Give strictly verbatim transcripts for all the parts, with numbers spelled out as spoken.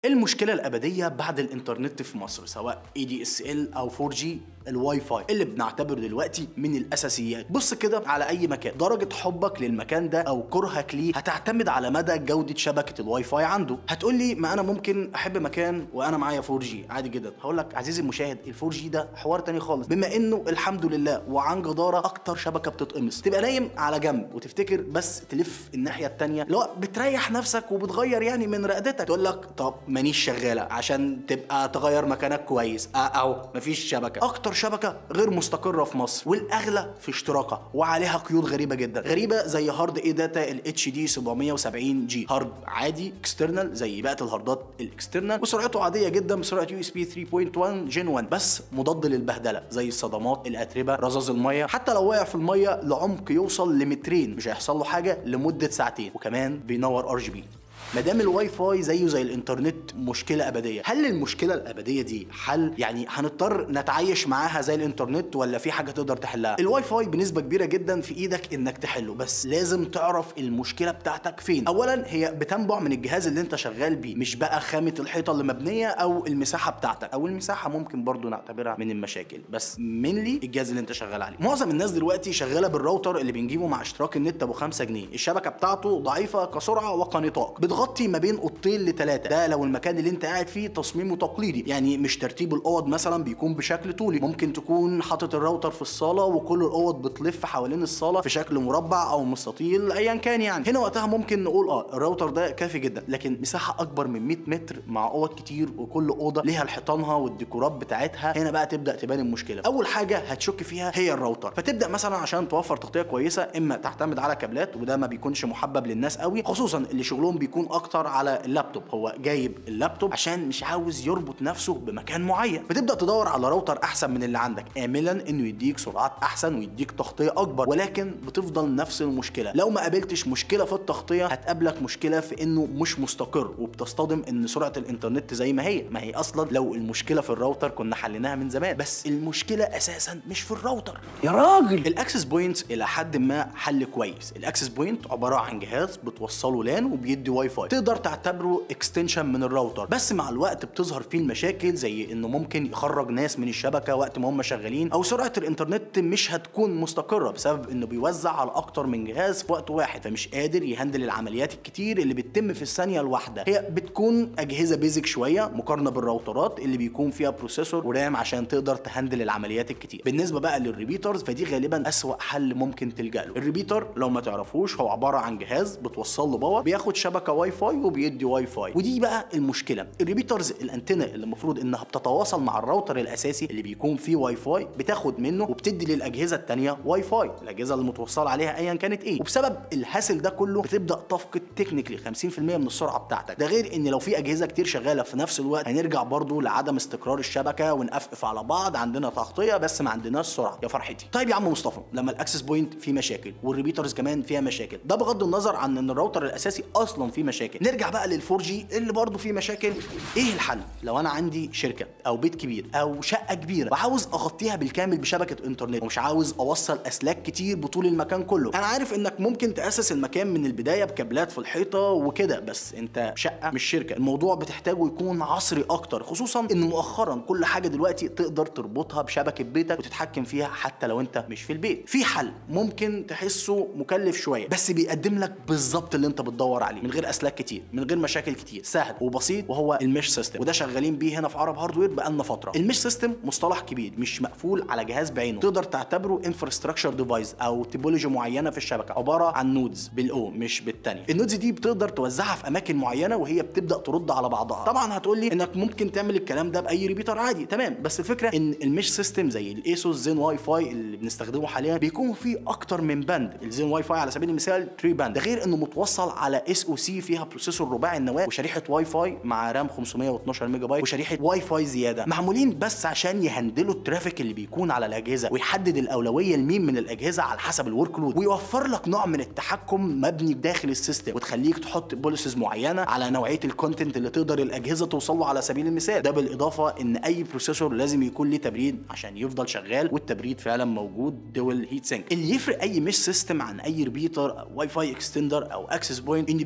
المشكله الابديه بعد الانترنت في مصر سواء اي دي اس ال او فور جي، الواي فاي اللي بنعتبره دلوقتي من الاساسيات. بص كده على اي مكان، درجه حبك للمكان ده او كرهك ليه هتعتمد على مدى جوده شبكه الواي فاي عنده. هتقول لي ما انا ممكن احب مكان وانا معايا فور جي عادي جدا. هقول لك عزيزي المشاهد، الفور جي ده حوار تاني خالص، بما انه الحمد لله وعن جداره اكتر شبكه بتتقمص. تبقى نايم على جنب وتفتكر بس تلف الناحيه الثانيه، لو بتريح نفسك وبتغير يعني من رقدتك. تقول لك طب مانيش شغاله عشان تبقى تغير مكانك كويس، اه اهو مفيش شبكه. اكتر شبكه غير مستقره في مصر والاغلى في اشتراكها وعليها قيود غريبه جدا، غريبه زي هارد اي داتا الاتش دي سبعمية وسبعين جي، هارد عادي اكسترنال زي بقيه الهاردات الاكسترنال، وسرعته عاديه جدا بسرعه يو اس بي ثلاثة نقطة واحد جين واحد، بس مضاد للبهدله زي الصدمات، الاتربه، رذاذ الميه. حتى لو وقع في الميه لعمق يوصل لمترين مش هيحصل له حاجه لمده ساعتين، وكمان بينور ار جي بي. ما دام الواي فاي زيه زي الانترنت مشكله ابديه، هل المشكله الابديه دي حل؟ يعني هنضطر نتعايش معاها زي الانترنت ولا في حاجه تقدر تحلها؟ الواي فاي بنسبه كبيره جدا في ايدك انك تحله، بس لازم تعرف المشكله بتاعتك فين. اولا هي بتنبع من الجهاز اللي انت شغال بيه، مش بقى خامه الحيطه اللي مبنيه او المساحه بتاعتك، او المساحه ممكن برضو نعتبرها من المشاكل، بس مينلي الجهاز اللي انت شغال عليه. معظم الناس دلوقتي شغاله بالراوتر اللي بنجيبه مع اشتراك النت ابو خمسة جنيه، الشبكه بتاعته ضعيفه كسرعه وكنطاق، بتغطي ما بين اوضتين لثلاثه، ده لو المكان اللي انت قاعد فيه تصميمه تقليدي، يعني مش ترتيب الاوض مثلا بيكون بشكل طولي، ممكن تكون حاطط الراوتر في الصاله وكل الاوض بتلف حوالين الصاله في شكل مربع او مستطيل ايا كان. يعني هنا وقتها ممكن نقول اه الراوتر ده كافي جدا، لكن مساحه اكبر من مية متر مع اوض كتير وكل اوضه ليها الحيطانها والديكورات بتاعتها، هنا بقى تبدا تبان المشكله. اول حاجه هتشك فيها هي الراوتر، فتبدا مثلا عشان توفر تغطيه كويسه اما تعتمد على كابلات، وده ما بيكونش محبب للناس قوي، خصوصا اللي شغلهم بيكون اكتر على اللابتوب، هو جايب اللابتوب عشان مش عاوز يربط نفسه بمكان معين، فتبدا تدور على راوتر احسن من اللي عندك، املا انه يديك سرعات احسن ويديك تغطيه اكبر، ولكن بتفضل نفس المشكله. لو ما قابلتش مشكله في التغطيه هتقابلك مشكله في انه مش مستقر، وبتصطدم ان سرعه الانترنت زي ما هي ما هي اصلا لو المشكله في الراوتر كنا حليناها من زمان، بس المشكله اساسا مش في الراوتر يا راجل. الاكسس بوينت الى حد ما حل كويس. الاكسس بوينت عباره عن جهاز بتوصله لان وبيدي واي فاي، تقدر تعتبره اكستنشن من الراوتر، بس مع الوقت بتظهر فيه المشاكل زي انه ممكن يخرج ناس من الشبكه وقت ما هم شغالين، او سرعه الانترنت مش هتكون مستقره بسبب انه بيوزع على اكتر من جهاز في وقت واحد، فمش قادر يهندل العمليات الكتير اللي بتتم في الثانيه الواحده. هي بتكون اجهزه بيزك شويه مقارنه بالراوترات اللي بيكون فيها بروسيسور ورام عشان تقدر تهندل العمليات الكتير. بالنسبه بقى للريبيترز فدي غالبا اسوأ حل ممكن تلجأ له. الريبيتر لو ما تعرفوش هو عباره عن جهاز بتوصل له باور، بياخد شبكه واي فاي وبيدي واي فاي، ودي بقى المشكله. الريبيترز الانتنه اللي المفروض انها بتتواصل مع الراوتر الاساسي اللي بيكون فيه واي فاي بتاخد منه وبتدي للاجهزه الثانيه واي فاي، الاجهزه اللي متوصله عليها ايا كانت ايه، وبسبب الهاسل ده كله بتبدا تفقد تكنيكلي خمسين في المية من السرعه بتاعتك. ده غير ان لو في اجهزه كتير شغاله في نفس الوقت هنرجع برضو لعدم استقرار الشبكه ونقفقف على بعض، عندنا تغطيه بس ما عندناش سرعه. يا فرحتي. طيب يا عم مصطفى، لما الاكسس بوينت فيه مشاكل والريبيترز كمان فيها مشاكل، ده بغض النظر عن ان الراوتر الاساسي اصلا فيه مشاكل، نرجع بقى للفور جي اللي برضو فيه مشاكل. ايه الحل؟ لو انا عندي شركه او بيت كبير او شقه كبيره وعاوز اغطيها بالكامل بشبكه انترنت ومش عاوز اوصل اسلاك كتير بطول المكان كله، انا عارف انك ممكن تاسس المكان من البدايه بكابلات في الحيطه وكده، بس انت شقه مش شركه، الموضوع بتحتاجه يكون عصري اكتر، خصوصا ان مؤخرا كل حاجه دلوقتي تقدر تربطها بشبكه بيتك وتتحكم فيها حتى لو انت مش في البيت. في حل ممكن تحسه مكلف شويه بس بيقدم لك بالظبط اللي انت بتدور عليه، من غير اسلاك كتير، من غير مشاكل كتير، سهل وبسيط، وهو المش سيستم، وده شغالين بيه هنا في عرب هاردوير بقالنا فتره. المش سيستم مصطلح كبير مش مقفول على جهاز بعينه، تقدر تعتبره انفراستراكشر ديفايس او تيبولوجي معينه في الشبكه، عباره عن نودز بالاو مش بالثانيه. النودز دي بتقدر توزعها في اماكن معينه وهي بتبدا ترد على بعضها. طبعا هتقول لي انك ممكن تعمل الكلام ده باي ريبيتر عادي، تمام، بس الفكره ان المش سيستم زي الايسوس زين واي فاي اللي بنستخدمه حاليا بيكون فيه اكتر من باند. الزين واي فاي على سبيل المثال ثلاثة باند، ده غير انه متوصل على اس او سي فيها بروسيسور رباعي النواه وشريحه واي فاي مع رام خمسمية واتناشر ميجا بايت وشريحه واي فاي زياده، معمولين بس عشان يهندلوا الترافيك اللي بيكون على الاجهزه ويحدد الاولويه لمين من الاجهزه على حسب الورك لود، ويوفر لك نوع من التحكم مبني بداخل السيستم وتخليك تحط بوليسز معينه على نوعيه الكونتنت اللي تقدر الاجهزه توصل له على سبيل المثال. ده بالاضافه ان اي بروسيسور لازم يكون له تبريد عشان يفضل شغال، والتبريد فعلا موجود دول هيت سينك. اللي يفرق اي مش سيستم عن اي ريبيتر او واي فاي اكستندر او اكسس بوينت ان بيكون في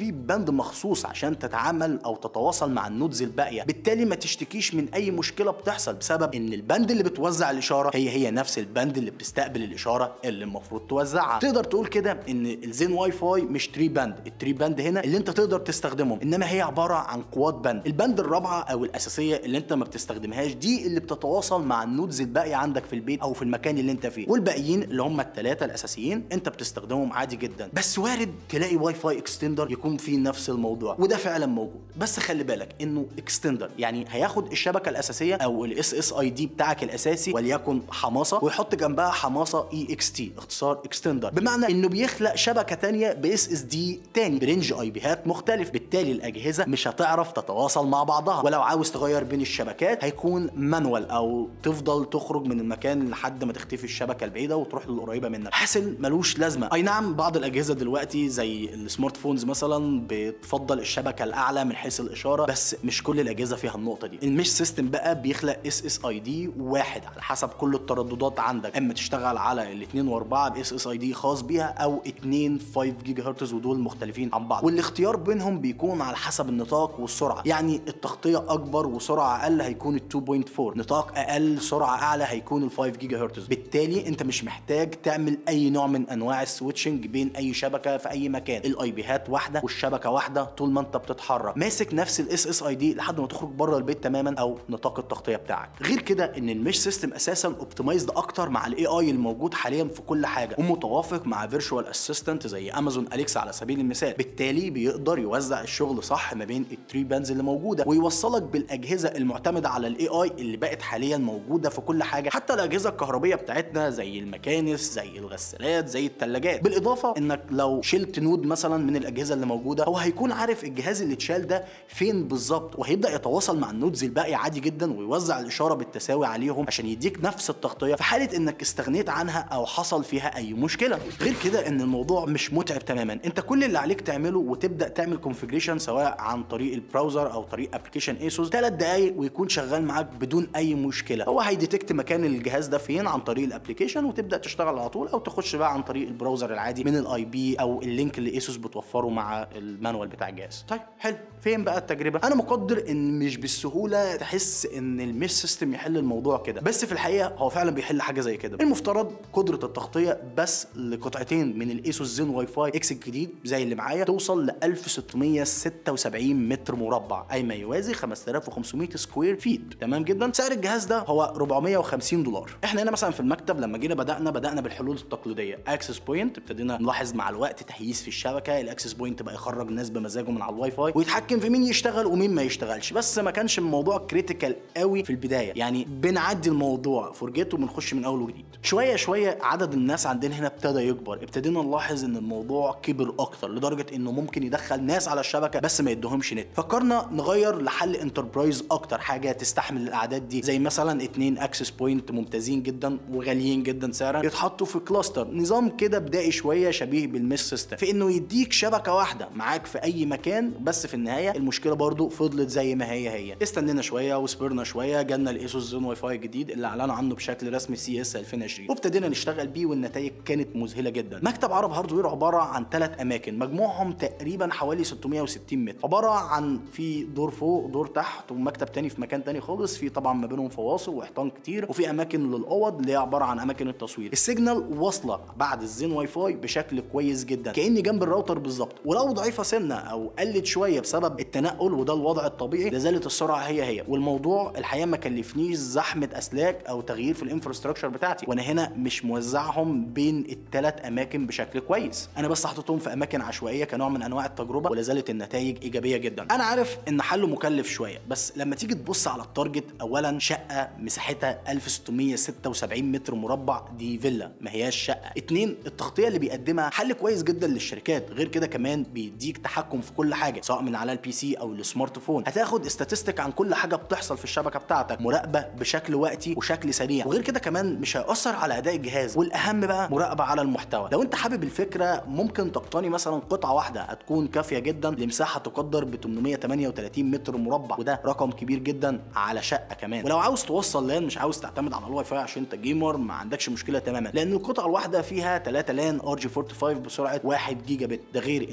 في باند مخصوص عشان تتعامل او تتواصل مع النودز الباقيه، بالتالي ما تشتكيش من اي مشكله بتحصل بسبب ان الباند اللي بتوزع الاشاره هي هي نفس الباند اللي بتستقبل الاشاره اللي المفروض توزعها. تقدر تقول كده ان الزين واي فاي مش تري باند، التري باند هنا اللي انت تقدر تستخدمهم، انما هي عباره عن قوات باند. الباند الرابعه او الاساسيه اللي انت ما بتستخدمهاش دي اللي بتتواصل مع النودز الباقيه عندك في البيت او في المكان اللي انت فيه، والباقيين اللي هم الثلاثه الاساسيين انت بتستخدمهم عادي جدا. بس وارد تلاقي واي فاي اكستندر يكون فيه نفس الموضوع، وده فعلا موجود. بس خلي بالك انه اكستندر يعني هياخد الشبكه الاساسيه او الاس اس اي دي بتاعك الاساسي وليكن حماسه، ويحط جنبها حماسه اي اكس تي اختصار اكستندر، بمعنى انه بيخلق شبكه ثانيه باس اس دي تاني برينج اي بيهات مختلف. بالتالي الاجهزه مش هتعرف تتواصل مع بعضها، ولو عاوز تغير بين الشبكات هيكون مانوال او تفضل تخرج من المكان لحد ما تختفي الشبكه البعيده وتروح للقريبه منك. حاصل ملوش لازمه. اي نعم بعض الاجهزه دلوقتي زي السمارت فونز مثلا بتفضل الشبكه الاعلى من حيث الاشاره، بس مش كل الاجهزه فيها النقطه دي. المش سيستم بقى بيخلق اس اس اي دي واحد على حسب كل الترددات عندك، اما تشتغل على الاثنين واربعه باس اس اي دي خاص بيها او اتنين خمسة جيجا هرتز، ودول مختلفين عن بعض، والاختيار بينهم بيكون على حسب النطاق والسرعه. يعني التغطيه اكبر وسرعه اقل هيكون ال اتنين فاصلة اربعة، نطاق اقل سرعه اعلى هيكون ال خمسة جيجا هرتز. بالتالي انت مش محتاج تعمل اي نوع من انواع السويتشنج بين اي شبكه في اي مكان، الاي بيهات واحده والشبكه واحده طول ما انت بتتحرك ماسك نفس الاس اس اي دي لحد ما تخرج بره البيت تماما او نطاق التغطيه بتاعك. غير كده ان المش سيستم اساسا اوبتمايزد اكتر مع الاي اي الموجود حاليا في كل حاجه، ومتوافق مع فيرتشوال اسيستنت زي امازون اليكسا على سبيل المثال. بالتالي بيقدر يوزع الشغل صح ما بين التري باندز اللي موجوده، ويوصلك بالاجهزه المعتمده على الاي اي اللي بقت حاليا موجوده في كل حاجه، حتى الاجهزه الكهربيه بتاعتنا زي المكانس زي الغسالات زي الثلاجات. بالاضافه انك لو شلت نود مثلا من الاجهزه اللي موجوده، هو هيكون عارف الجهاز اللي اتشال ده فين بالظبط، وهيبدا يتواصل مع النودز الباقيه عادي جدا ويوزع الاشاره بالتساوي عليهم عشان يديك نفس التغطيه في حاله انك استغنيت عنها او حصل فيها اي مشكله. غير كده ان الموضوع مش متعب تماما، انت كل اللي عليك تعمله وتبدا تعمل كونفيجريشن سواء عن طريق البراوزر او طريق ابلكيشن ايسوس، ثلاث دقائق ويكون شغال معاك بدون اي مشكله. هو هيديتكت مكان الجهاز ده فين عن طريق الابلكيشن وتبدا تشتغل على طول، او تخش بقى عن طريق البراوزر العادي من الاي بي او اللينك اللي ايسوس بتوفره مع المانوال بتاع الجهاز. طيب حلو، فين بقى التجربه؟ انا مقدر ان مش بالسهوله تحس ان المش سيستم يحل الموضوع كده، بس في الحقيقه هو فعلا بيحل حاجه زي كده. المفترض قدره التغطيه بس لقطعتين من الايسوس زين واي فاي اكس الجديد زي اللي معايا توصل ل ألف وستمية وستة وسبعين متر مربع، اي ما يوازي خمسة آلاف وخمسمية سكوير فيت. تمام جدا. سعر الجهاز ده هو أربعمية وخمسين دولار. احنا هنا مثلا في المكتب لما جينا بدانا بدانا بالحلول التقليديه، اكسس بوينت، ابتدينا نلاحظ مع الوقت تهييس في الشبكه، الاكسس بوينت بقى يخرج ناس بمزاجه من على الواي فاي ويتحكم في مين يشتغل ومين ما يشتغلش. بس ما كانش الموضوع كريتيكال قوي في البدايه، يعني بنعدي الموضوع فرجته وبنخش من اول وجديد. شويه شويه عدد الناس عندنا هنا ابتدى يكبر، ابتدينا نلاحظ ان الموضوع كبر اكتر لدرجه انه ممكن يدخل ناس على الشبكه بس ما يدوهمش نت. فكرنا نغير لحل انتربرايز اكتر، حاجه تستحمل الاعداد دي، زي مثلا اتنين اكسس بوينت ممتازين جدا وغاليين جدا سعرا يتحطوا في كلاستر، نظام كده بدائي شويه شبيه بالمش سيستم في انه يديك شبكه واحده معاك في اي مكان. بس في النهايه المشكله برضو فضلت زي ما هي هي. استنينا شويه وصبرنا شويه، جالنا الايسوس زين واي فاي الجديد اللي اعلنوا عنه بشكل رسمي سي اس ألفين وعشرين، وابتدينا نشتغل بيه والنتائج كانت مذهله جدا. مكتب عرب هاردوير عباره عن ثلاث اماكن مجموعهم تقريبا حوالي ستمية وستين متر، عباره عن في دور فوق ودور تحت ومكتب تاني في مكان تاني خالص، في طبعا ما بينهم فواصل واحيطان كتير، وفي اماكن للاوض اللي هي عباره عن اماكن التصوير. السيجنال واصله بعد الزين واي فاي بشكل كويس جدا كاني جنب الراوتر بالظبط، ولو ضعيفه سنه او قلت شويه بسبب التنقل وده الوضع الطبيعي لازالت السرعه هي هي. والموضوع الحقيقه ما كلفنيش زحمه اسلاك او تغيير في الانفراستراكشر بتاعتي، وانا هنا مش موزعهم بين الثلاث اماكن بشكل كويس، انا بس حطيتهم في اماكن عشوائيه كنوع من انواع التجربه، ولا زالت النتائج ايجابيه جدا. انا عارف ان حله مكلف شويه، بس لما تيجي تبص على التارجت، اولا شقه مساحتها ألف وستمية وستة وسبعين متر مربع، دي فيلا ما هياش شقه. اتنين، التغطيه اللي بيقدمها حل كويس جدا للشركات، غير كده كمان بيديك تحكم في كل حاجه سواء من على البي سي او السمارت فون، هتاخد استاتستيك عن كل حاجه بتحصل في الشبكه بتاعتك، مراقبه بشكل وقتي وشكل سريع، وغير كده كمان مش هيأثر على اداء الجهاز، والاهم بقى مراقبه على المحتوى. لو انت حابب الفكره ممكن تقتني مثلا قطعه واحده هتكون كافيه جدا لمساحه تقدر ب ثمانمية وتمنية وتلاتين متر مربع، وده رقم كبير جدا على شقه كمان. ولو عاوز توصل لان مش عاوز تعتمد على الواي فاي عشان انت جيمر، ما عندكش مشكله تماما، لان القطعه الواحده فيها ثلاثة لان ار جي خمسة وأربعين بسرعه واحد جيجا بت، ده غير ان الوان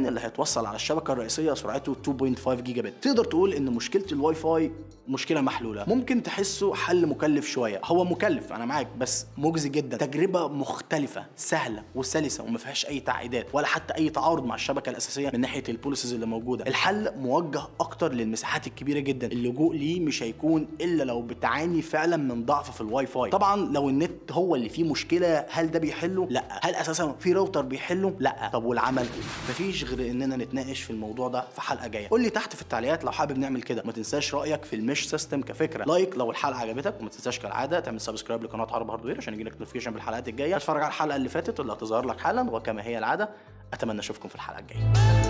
اللان اللي هيتوصل على الشبكه الرئيسيه سرعته اتنين فاصلة خمسة جيجا بت. تقدر تقول ان مشكله الواي فاي مشكله محلوله. ممكن تحسه حل مكلف شويه، هو مكلف انا معاك بس مجزي جدا. تجربه مختلفه سهله وسلسه وما فيهاش اي تعقيدات ولا حتى اي تعارض مع الشبكه الاساسيه من ناحيه البوليسز اللي موجوده. الحل موجه اكتر للمساحات الكبيره جدا، اللجوء ليه مش هيكون الا لو بتعاني فعلا من ضعف في الواي فاي. طبعا لو النت هو اللي فيه مشكله، هل ده بيحله؟ لا. هل اساسا في راوتر بيحله؟ لا. طب والعمل ايه؟ مفيش غير اننا نتناقش في الموضوع ده في حلقه جايه. قول لي تحت في التعليقات لو حابب نعمل كده. ما تنساش رايك في المش سيستم كفكره، لايك لو الحلقه عجبتك، وما تنساش كالعاده تعمل سبسكرايب لقناه عرب هاردوير عشان يجيلك نوتيفيكيشن بالحلقات الجايه. اتفرج على الحلقه اللي فاتت واللي هتظهر لك حالا، وكما هي العاده اتمنى اشوفكم في الحلقه الجايه.